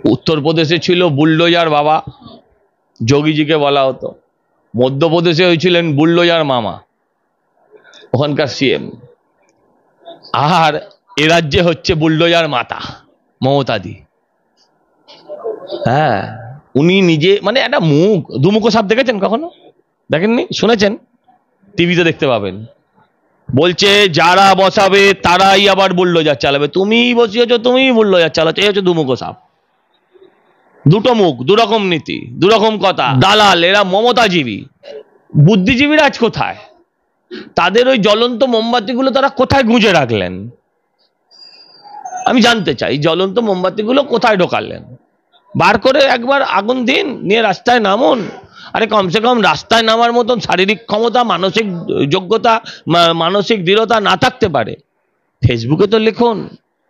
উত্তরপ্রদেশে ছিল বুলডোজার বাবা, যোগীজিকে বলা হতো। মধ্যপ্রদেশে হয়েছিলেন বুলডোজার মামা, ওখানকার সিএম। আর এ রাজ্যে হচ্ছে বুলডোজার মাতা মমতাদি। হ্যাঁ, উনি নিজে মানে একটা মুখ, দুমুখো সাপ দেখেছেন কখনো? দেখেননি? শুনেছেন? টিভিতে দেখতে পাবেন। বলছে যারা বসাবে তারাই আবার বুলডোজার চালাবে। তুমিই বসিয়েছো, তুমিই বুলডোজার চালাচ্ছ। এই হচ্ছে দুমুখো সাপ। দুটো মুখ, দুরকম নীতি, দুরকম কথা। দালাল, এরা মমতাজীবী। বুদ্ধিজীবীরা আজ কোথায়? তাদের ওই জ্বলন্ত মোমবাতিগুলো তারা কোথায় গুঁজে রাখলেন? আমি জানতে চাই, জ্বলন্ত মোমবাতিগুলো কোথায় ঢোকালেন? বার করে একবার আগুন দিন, নিয়ে রাস্তায় নামুন। আরে কমসে কম রাস্তায় নামার মতন শারীরিক ক্ষমতা, মানসিক যোগ্যতা, মানসিক দৃঢ়তা না থাকতে পারে? ফেসবুকে তো লিখুন।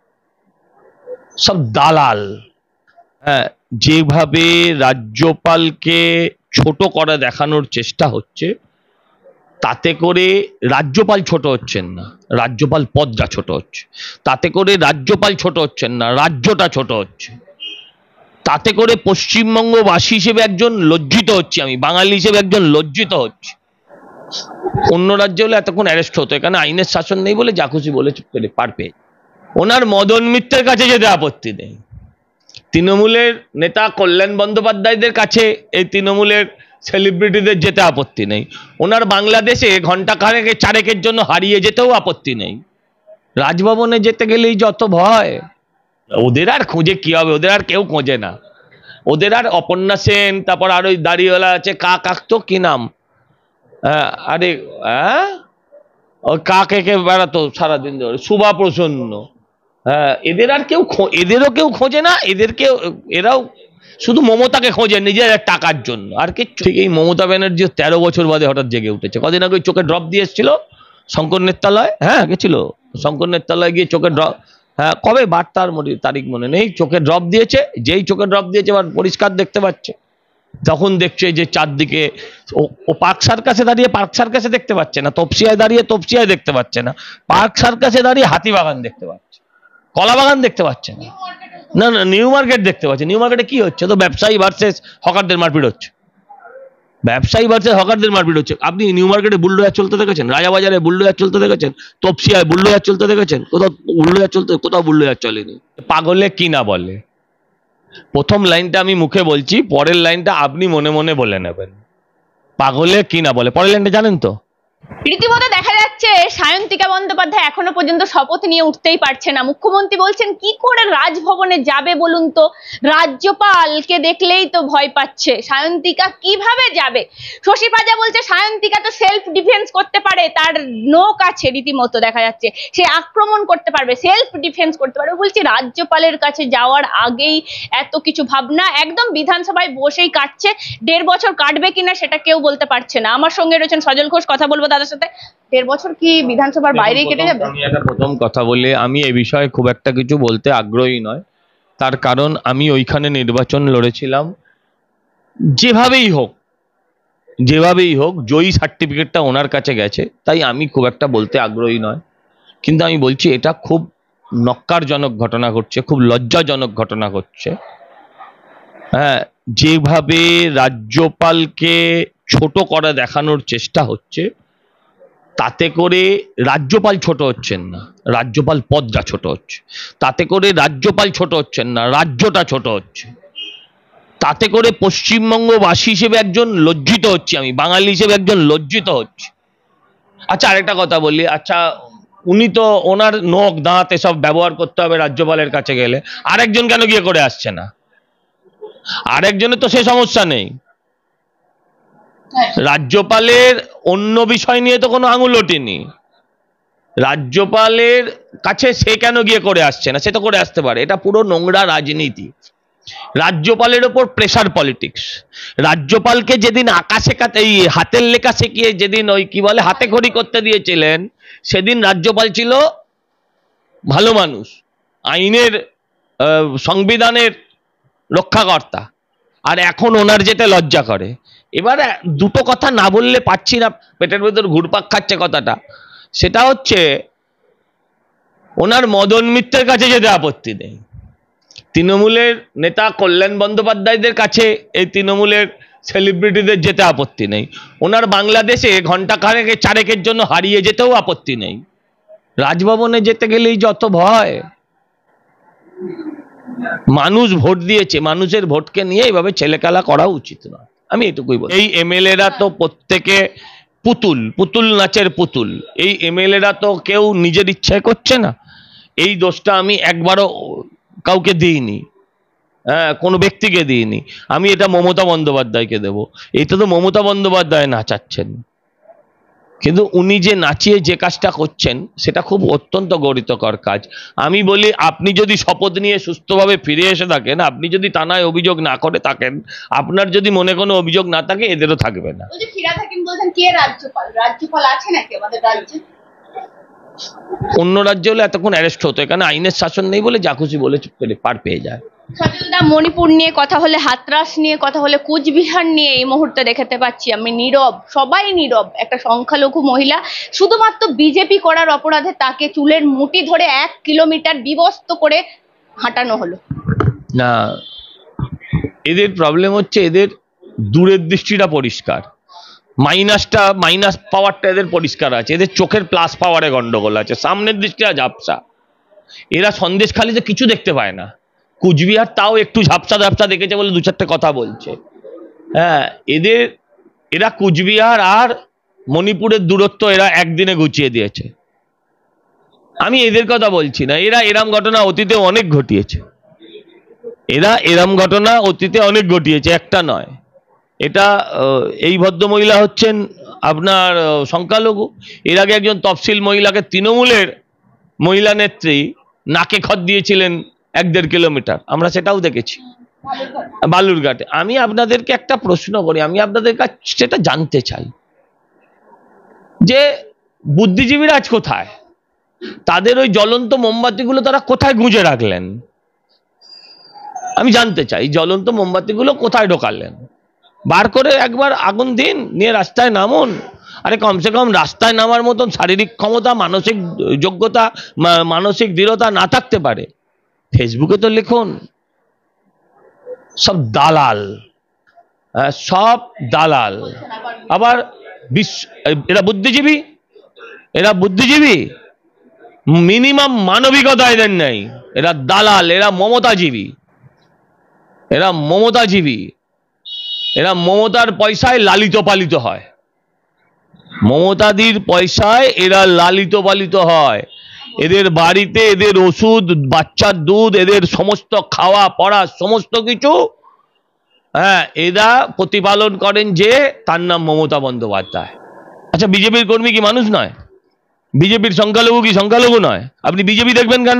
সব দালাল। হ্যাঁ, যেভাবে রাজ্যপালকে ছোট করে দেখানোর চেষ্টা হচ্ছে, তাতে করে রাজ্যপাল ছোট হচ্ছেন না, রাজ্যপাল পদটা ছোট হচ্ছে। তাতে করে রাজ্যপাল ছোট হচ্ছেন না, রাজ্যটা ছোট হচ্ছে। তাতে করে পশ্চিমবঙ্গবাসী হিসেবে একজন লজ্জিত হচ্ছে, আমি বাঙালি হিসেবে একজন লজ্জিত হচ্ছে। অন্য রাজ্যে হলে এতক্ষণ অ্যারেস্ট হতো, এখানে আইনের শাসন নেই বলে যা খুশি বলে পারবে। ওনার মদন মিত্রের কাছে যেতে আপত্তি নেই, তৃণমূলের নেতা কল্যাণ বন্দ্যোপাধ্যায়দের কাছে এই তৃণমূলের সেলিব্রিটিদের যেতে আপত্তি নেই। ওনার বাংলাদেশে ঘন্টা চারেকের জন্য হারিয়ে যেতেও আপত্তি নেই। রাজভবনে যেতে গেলেই যত ভয়। ওদের আর খুঁজে কি হবে? ওদের আর কেউ খোঁজে না। ওদের আর অপর্ণা সেন, তারপর আর ওই দাড়িওয়ালা আছে, কাক তো কি নাম, আরে ওই কাকে বেড়াতো সারাদিন ধরে, শুভা প্রসন্ন। হ্যাঁ, এদের আর কেউ, এদেরও কেউ খোঁজে না। এরাও শুধু মমতাকে খোঁজে নিজের টাকার জন্য, আর কি। ঠিক এই মমতা ব্যানার্জি 13 বছর বাদে হঠাৎ জেগে উঠেছে। কদিন আগে চোখে ড্রপ দিয়ে এসেছিল শঙ্কর নেত্রালয়। হ্যাঁ, গেছিল শঙ্কর নেত্রালয়, গিয়ে চোখে ড্রপ, হ্যাঁ কবে বার্তার তারিখ মনে নেই, চোখে ড্রপ দিয়েছে। যেই চোখে ড্রপ দিয়েছে এবার পরিষ্কার দেখতে পাচ্ছে। তখন দেখছে যে চারদিকে, ও পার্ক সার্কাসে দাঁড়িয়ে পার্ক সার্কাসে দেখতে পাচ্ছে না, তপসিয়ায় দাঁড়িয়ে তপসিয়ায় দেখতে পাচ্ছে না, পার্ক সার্কাসে দাঁড়িয়ে হাতিবাগান দেখতে পাচ্ছে, কলা বাগান দেখতে পাচ্ছে না। না না, নিউ মার্কেট দেখতে পাচ্ছে। নিউ মার্কেটে কি হচ্ছে? তো ব্যবসায়ী ভার্সেস হকারদের মারপিট হচ্ছে। ব্যবসায়ী ভার্সেস হকারদের মারপিট হচ্ছে। আপনি নিউ মার্কেটে বুলডোজার চলতে দেখেছেন? রাজাবাজারে বুলডোজার চলতে দেখেছেন? তপসিয়ায় বুলডোজার চলতে দেখেছেন? কোথাও বুলডোজার চলেনি। পাগলে কি না বলে। প্রথম লাইনটা আমি মুখে বলছি, পরের লাইনটা আপনি মনে মনে বলে নেবেন। পাগলে কি না বলে। পরের লাইনটা জানেন তো? রীতিমতো দেখা যাচ্ছে সায়ন্তিকা বন্দ্যোপাধ্যায় এখনো পর্যন্ত শপথ নিয়ে উঠতেই পারছে না। মুখ্যমন্ত্রী বলছেন কি করে রাজভবনে যাবে বলুন তো? রাজ্যপালকে দেখলেই তো ভয় পাচ্ছে। সায়ন্তিকা কিভাবে যাবে? শশী পাজা বলছে সায়ন্তিকা তো সেলফ ডিফেন্স করতে পারে, তার নোক আছে, রীতিমতো দেখা যাচ্ছে সে আক্রমণ করতে পারবে, সেলফ ডিফেন্স করতে পারবে। বলছি রাজ্যপালের কাছে যাওয়ার আগেই এত কিছু ভাবনা, একদম বিধানসভায় বসেই কাটছে। 1.5 বছর কাটবে কিনা সেটা কেউ বলতে পারছে না। আমার সঙ্গে রয়েছেন সজল ঘোষ, কথা বলবো দাদার সাথে। 1.5 বছর কি বিধানসভার বাইরেই কেটে যাবে? আমি একটা প্রথম কথা বলে, আমি এই বিষয়ে খুব একটা কিছু বলতে আগ্রহী নয়। তার কারণ আমি ওইখানে নির্বাচন লড়েছিলাম। যেভাবেই হোক জয়ী সার্টিফিকেটটা ওনার কাছে গেছে, তাই আমি খুব একটা বলতে আগ্রহী নয়। কিন্তু আমি বলছি এটা খুব নক্কারজনক ঘটনা ঘটছে, খুব লজ্জাজনক ঘটনা ঘটছে। হ্যাঁ, যেভাবে রাজ্যপালকে ছোট করে দেখানোর চেষ্টা হচ্ছে, তাতে করে রাজ্যপাল ছোট হচ্ছেন না, রাজ্যপাল পদটা ছোট হচ্ছে। তাতে করে রাজ্যপাল ছোট হচ্ছেন না, রাজ্যটা ছোট হচ্ছে। তাতে করে পশ্চিমবঙ্গবাসী হিসেবে একজন লজ্জিত হচ্ছে, আমি বাঙালি হিসেবে একজন লজ্জিত হচ্ছে। আচ্ছা, আরেকটা কথা বলি। আচ্ছা, উনি তো ওনার নখ দাঁত এসব ব্যবহার করতে হবে রাজ্যপালের কাছে গেলে, আরেকজন কেন গিয়ে করে আসছে না? আরেকজনের তো সে সমস্যা নেই। রাজ্যপালের অন্য বিষয় নিয়ে তো কোনো আঙুল ওঠেনি। রাজ্যপালের কাছে সে কেন গিয়ে করে আসছে না? সে তো করে আসতে পারে। এটা পুরো নোংরা রাজনীতি। রাজ্যপালের ওপর প্রেসার পলিটিক্স। রাজ্যপালকে যেদিন আকাশে এই হাতের লেখা শিখিয়ে যেদিন ওই কি বলে হাতে খড়ি করতে দিয়েছিলেন, সেদিন রাজ্যপাল ছিল ভালো মানুষ, আইনের সংবিধানের রক্ষাকর্তা। আর এখন ওনার যেতে লজ্জা করে। এবার দুটো কথা না বললে পাচ্ছি না, পেটের ভেতর ঘুরপাক খাচ্ছে কথাটা। সেটা হচ্ছে ওনার মদন মিত্রের কাছে যেতে আপত্তি নেই, তৃণমূলের নেতা কল্যাণ বন্দ্যোপাধ্যায়দের কাছে এই তৃণমূলের সেলিব্রিটিদের যেতে আপত্তি নেই, ওনার বাংলাদেশে ঘন্টা চারেকের জন্য হারিয়ে যেতেও আপত্তি নেই। রাজভবনে যেতে গেলেই যত ভয়। মানুষ ভোট দিয়েছে, মানুষের ভোটকে নিয়ে এইভাবে ছেলেখেলা করা উচিত নয়, আমি এটুকুই বলি। এই এমএলএরা তো প্রত্যেকে পুতুল, পুতুল নাচের পুতুল। এই এমএলএরা তো কেউ নিজের ইচ্ছায় করছে না। এই দোষটা আমি একবারও কাউকে দিইনি, হ্যাঁ, কোনো ব্যক্তিকে দিইনি। আমি এটা মমতা বন্দ্যোপাধ্যায়কে দেব। এটা তো মমতা বন্দ্যোপাধ্যায় নাচাচ্ছেন, কিন্তু উনি যে নাচিয়ে যে কাজটা করছেন সেটা খুব অত্যন্ত গৌরতকর কাজ। আমি বলি, আপনি যদি শপথ নিয়ে সুস্থভাবে ফিরে এসে থাকেন, আপনি যদি থানায় অভিযোগ না করে থাকেন, আপনার যদি মনে কোনো অভিযোগ না থাকে, এদেরও থাকবে না। ফিরহাদ হাকিম বলছেন কে রাজ্যপাল? রাজ্যপাল আছে নাকি আমাদের রাজ্যে? অন্য রাজ্যে হলে এতক্ষণ অ্যারেস্ট হতো, এখানে আইনের শাসন নেই বলে যা খুশি বলে পার পেয়ে যায়। সজলদা, মণিপুর নিয়ে কথা হলে, হাতরাস নিয়ে কথা হলে, কুচবিহার নিয়ে এই মুহূর্তে দেখতে পাচ্ছি আমি নীরব, সবাই নীরব। একটা সংখ্যালঘু মহিলা শুধুমাত্র বিজেপি করার অপরাধে তাকে চুলের মুঠি ধরে 1 কিলোমিটার বিবস্ত করে হাঁটানো হলো। না, এদের প্রবলেম হচ্ছে এদের দূরের দৃষ্টিটা পরিষ্কার, মাইনাস পাওয়ারটা এদের পরিষ্কার আছে, এদের চোখের প্লাস পাওয়ারে গন্ডগোল আছে, সামনের দৃষ্টিটা ঝাপসা। এরা সন্দেশখালিতে কিছু দেখতে পায় না, কুচবিহার তাও একটু ঝাপসা দেখেছে বলে 2-4টে কথা বলছে। হ্যাঁ, এরা কুচবিহার আর মণিপুরের দূরত্ব এরা একদিনে গুছিয়ে দিয়েছে। আমি এদের কথা বলছি না, এরা এরম ঘটনা অতীতে অনেক ঘটিয়েছে, একটা নয়। এটা এই ভদ্রমহিলা হচ্ছেন আপনার সংখ্যালঘু। এর আগে একজন তফসিল মহিলাকে তৃণমূলের মহিলা নেত্রী নাকে খত দিয়েছিলেন 1-1.5 কিলোমিটার, আমরা সেটাও দেখেছি বালুরঘাটে। আমি আপনাদেরকে একটা প্রশ্ন করি, আমি আপনাদের কাছে সেটা জানতে চাই যে বুদ্ধিজীবীরা আজ কোথায়? তাদের ওই জ্বলন্ত মোমবাতিগুলো তারা কোথায় গুঁজে রাখলেন? আমি জানতে চাই, জ্বলন্ত মোমবাতিগুলো কোথায় ঢোকালেন? বার করে একবার আগুন দিন, নিয়ে রাস্তায় নামুন। আরে কমসে কম রাস্তায় নামার মতন শারীরিক ক্ষমতা, মানসিক যোগ্যতা, মানসিক দৃঢ়তা না থাকতে পারে? ফেসবুকে তো লিখুন। সব দালাল, সব দালাল। আবার এরা বুদ্ধিজীবী, মিনিমাম মানবিকতা এদের নেই। এরা দালাল, এরা মমতাজীবী, এরা মমতার পয়সায় লালিত পালিত হয়, মমতাদির পয়সায় এরা লালিত পালিত হয়। এদের বাড়িতে এদের ওষুধ, বাচ্চার দুধ, এদের সমস্ত খাওয়া পড়া সমস্ত কিছু, হ্যাঁ, এরা প্রতিপালন করেন যে তার নাম মমতা বন্দ্যোপাধ্যায়। আচ্ছা, বিজেপির কর্মী কি মানুষ নয়? বিজেপির সংখ্যালঘু কি সংখ্যালঘু নয়? আপনি বিজেপি দেখবেন কেন?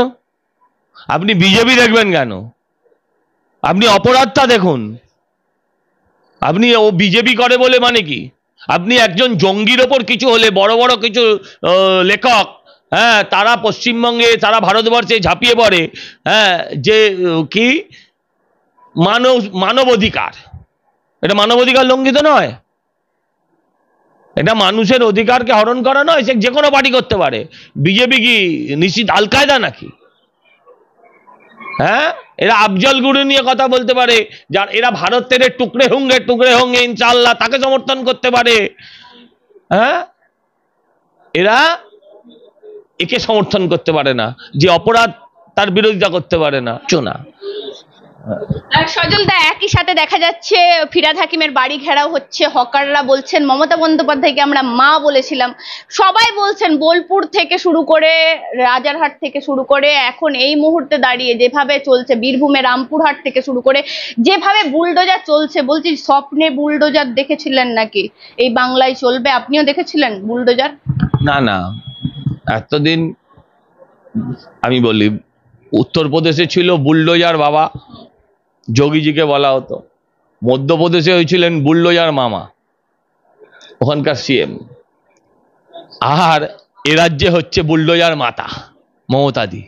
আপনি অপরাধটা দেখুন। আপনি ও বিজেপি করে বলে মানে কি? আপনি একজন জঙ্গির ওপর কিছু হলে, বড় বড় কিছু লেখক, হ্যাঁ, তারা পশ্চিমবঙ্গে, তারা ভারতবর্ষে ঝাঁপিয়ে পড়ে, হ্যাঁ, যে কি মানবাধিকার, এটা মানবাধিকার লঙ্ঘিত নয়? এটা মানুষের অধিকারকে হরণ করা নয়? সে যে কোনো পার্টি করতে পারে। বিজেপি কি নিশ্চিত আল কায়দা নাকি? হ্যাঁ, এরা আফজল গুরু নিয়ে কথা বলতে পারে, যার এরা ভারতের টুকরে হোঙ্গে ইনশাআল্লাহ, তাকে সমর্থন করতে পারে। হ্যাঁ, এরা একে সমর্থন করতে পারে না, যে অপরাধ তার বিরোধিতা করতে পারে না। চোনা সজলদা, একই সাথে দেখা যাচ্ছে ফিরহাদ হাকিমের বাড়ি ঘেরাও হচ্ছে। হকাররা বলছেন মমতা বন্দ্যোপাধ্যায়কে আমরা মা বলেছিলাম। সবাই বলছেন, বোলপুর থেকে শুরু করে, রাজারহাট থেকে শুরু করে, এখন এই মুহূর্তে দাঁড়িয়ে যেভাবে চলছে, বীরভূমে রামপুরহাট থেকে শুরু করে যেভাবে বুলডোজার চলছে, বলছি স্বপ্নে বুলডোজার দেখেছিলেন নাকি? এই বাংলায় চলবে? আপনিও দেখেছিলেন বুলডোজার? না, এতদিন আমি বলি, উত্তরপ্রদেশে ছিল বুলডোজার বাবা, যোগীজিকে বলা হতো। মধ্যপ্রদেশে হয়েছিলেন বুলডোজার মামা, ওখানকার সিএম। আর এ রাজ্যে হচ্ছে বুলডোজার মাতা, মমতাদি।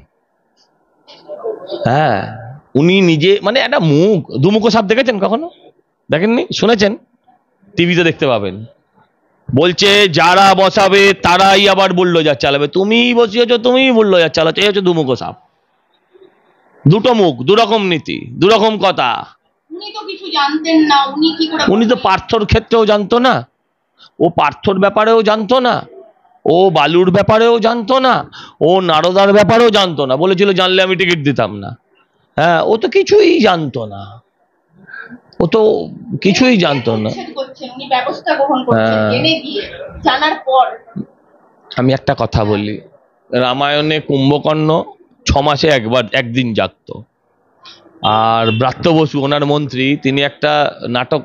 হ্যাঁ, উনি নিজে মানে একটা দুমুখো সাপ দেখেছেন কখনো? দেখেননি? শুনেছেন? টিভিতে দেখতে পাবেন। বলছে যারা বসাবে তারাই আবার বুলডোজার চালাবে। তুমি বসিয়েছো, তুমি বুলডোজার চালাচ্ছ, এই হচ্ছে দুমুখো সাপ। দুটো মুখ, দুরকম নীতি, দুরকম কথা। উনি তো কিছু জানতেন না, উনি কি করে? উনি তো পার্থর ক্ষেত্রেও জানতো না, ও পার্থর ব্যাপারেও জানতো না, ও বালুর ব্যাপারেও জানতো না, ও নারদার ব্যাপারেও জানতো না, বলেছিল জানলে আমি টিকিট দিতাম না। হ্যাঁ, ও তো কিছুই জানতো না, ও তো কিছুই জানতো না। উনি ব্যবস্থা গ্রহণ করছেন জেনে গিয়ে, জানার পর। আমি একটা কথা বলি, রামায়ণে কুম্ভকর্ণ 6 মাসে একদিন জাগতো। আর ব্রাত্য বসু ওনার মন্ত্রী, তিনি একটা নাটক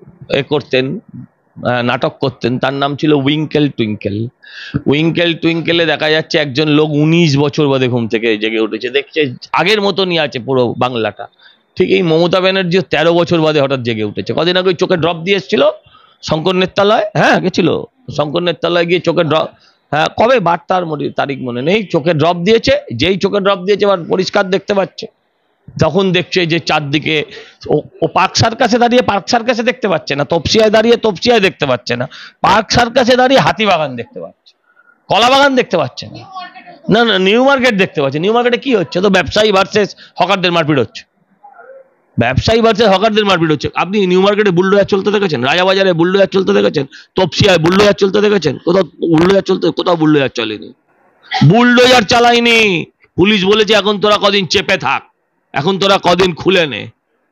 করতেন, তার নাম ছিল উইঙ্কেল টুইঙ্কেল। উইঙ্কেল টুইঙ্কেলে দেখা যাচ্ছে একজন লোক 19 বছর বাদে ঘুম থেকে জেগে উঠেছে, দেখছে আগের মতনই আছে পুরো বাংলাটা। ঠিক এই মমতা ব্যানার্জিও 13 বছর বাদে হঠাৎ জেগে উঠেছে। কদিন আগে চোখে ড্রপ দিয়ে এসেছিল শঙ্কর নেত্রালয়, হ্যাঁ গেছিল শঙ্কর নেত্রালয় গিয়ে চোখে ড্রপ, হ্যাঁ কবে বার্তার তারিখ মনে নেই, চোখে ড্রপ দিয়েছে। যেই চোখে ড্রপ দিয়েছে এবার পরিষ্কার দেখতে পাচ্ছে, তখন দেখছে যে চারদিকে ও পার্ক সার্কাসে দাঁড়িয়ে পার্ক সার্কাসে দেখতে পাচ্ছে না, তপসিয়ায় দাঁড়িয়ে তপসিয়ায় দেখতে পাচ্ছে না, পার্ক সার্কাসে দাঁড়িয়ে হাতিবাগান দেখতে পাচ্ছে, কলা বাগান দেখতে পাচ্ছে না। না না, নিউ মার্কেট দেখতে পাচ্ছে। নিউ মার্কেটে কি হচ্ছে? তো ব্যবসায়ী ভার্সেস হকারদের মারপিট হচ্ছে, ব্যবসায়ী ভার্সেস হকারদের মারপিট হচ্ছে। আপনি নিউ মার্কেটে বুলডোজার চলতে দেখেছেন? রাজাবাজারে বুলডোজার চলতে দেখেছেন? তপসিয়ায় বুলডোজার চলতে দেখেছেন? কোথাও বুলডোজার চলেনি, বুলডোজার চালায়নি। পুলিশ বলেছে এখন তোরা কদিন চেপে থাক, এখন তোরা কদিন খুলে নে।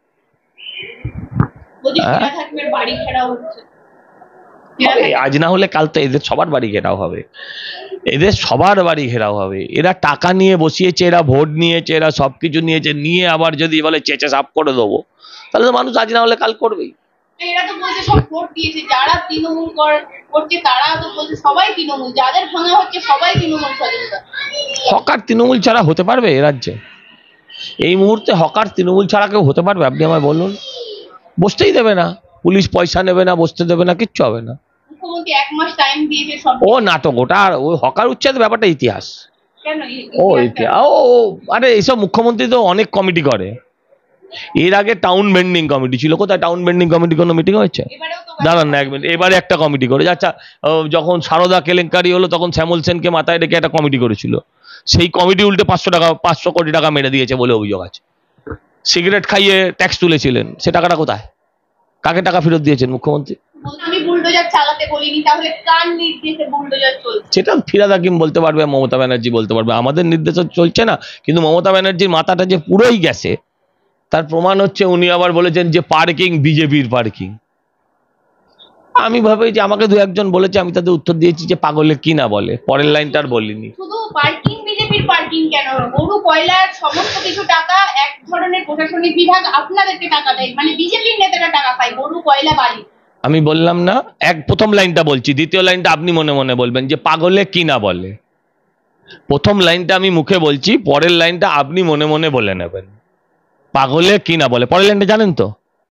আজ না হলে কাল তো এদের সবার বাড়ি ঘেরাও হবে, এদের সবার বাড়ি ঘেরাও হবে। এরা টাকা নিয়ে বসিয়েছে, এরা ভোট নিয়েছে, এরা সবকিছু নিয়েছে, নিয়ে আবার যদি বলে চেঁচে সাফ করে দেবো, তাহলে তো মানুষ আজ না হলে কাল করবেই। এরা তো বলছে সব ভোট দিয়েছে, যারা তৃণমূল করছে তারা তো বলছে সবাই তৃণমূল, যাদের ভাঙা হচ্ছে সবাই তৃণমূল সদস্য। হকার তৃণমূল ছাড়া হতে পারবে এ রাজ্যে? এই মুহূর্তে হকার তৃণমূল ছাড়া কেউ হতে পারবে? আপনি আমায় বলুন। বসতেই দেবে না, পুলিশ পয়সা নেবে না, বসতে দেবে না, কিচ্ছু হবে না। মুখ্যমন্ত্রী 1 মাস টাইম দিয়েছে সব। ও নাটক, ওটা আর ওই হকার উচ্ছেদ ব্যাপারটা ইতিহাস। কেন ইতিহাস? আরে এইসব মুখ্যমন্ত্রী তো অনেক কমিটি করে। এর আগে টাউন বেন্ডিং কমিটি ছিল, কোথায় টাউন বেন্ডিং কমিটি কোনো মিটিং হয়েছে? দাঁড়ান না 1 মিনিট, এবারে একটা কমিটি করেছে। আচ্ছা, যখন সারদা কেলেঙ্কারি হলো তখন শ্যামল সেনকে মাথায় রেখে একটা কমিটি করেছিল, সেই কমিটি উল্টে 500 কোটি টাকা মেরে দিয়েছে বলে অভিযোগ আছে। সিগারেট খাইয়ে ট্যাক্স তুলেছিলেন, সে টাকাটা কোথায়? কাকে টাকা ফেরত দিয়েছেন মুখ্যমন্ত্রী? আমি বুলডোজার চালাতে বলিনি, তাহলে কার নির্দেশে বুলডোজার চলছে? সেটা ফিরাদ হাকিম বলতে পারবে, মমতা ব্যানার্জি বলতে পারবে, আমাদের নির্দেশে চলছে না। কিন্তু মমতা ব্যানার্জির মাথাটা যে পুরোই গেছে তার প্রমাণ হচ্ছে উনি আবার বলেছেন যে পার্কিং বিজেপির পার্কিং। আমি ভাবি যে আমাকে 2-1 জন বলেছে, আমি তাদের উত্তর দিয়েছি যে পাগলে কি না বলে, পরের লাইনটা আর বলিনি। শুধু পার্কিং বিজেপির পার্কিং কেন? গরু কয়লার সমস্ত কিছু টাকা এক ধরনের প্রশাসনিক বিভাগ আপনাদেরকে টাকা দেয়, মানে বিজেপির নেতারা টাকা পায়, গরু কয়লা বাড়ি। আমি বললাম না, প্রথম লাইনটা বলছি, দ্বিতীয় লাইনটা আপনি মনে মনে বলবেন যে পাগলে কি না বলে। প্রথম লাইনটা আমি মুখে বলছি, পরের লাইনটা আপনি মনে মনে বলে নেবেন, পাগলে কি না বলে। পরের লাইনটা জানেন তো?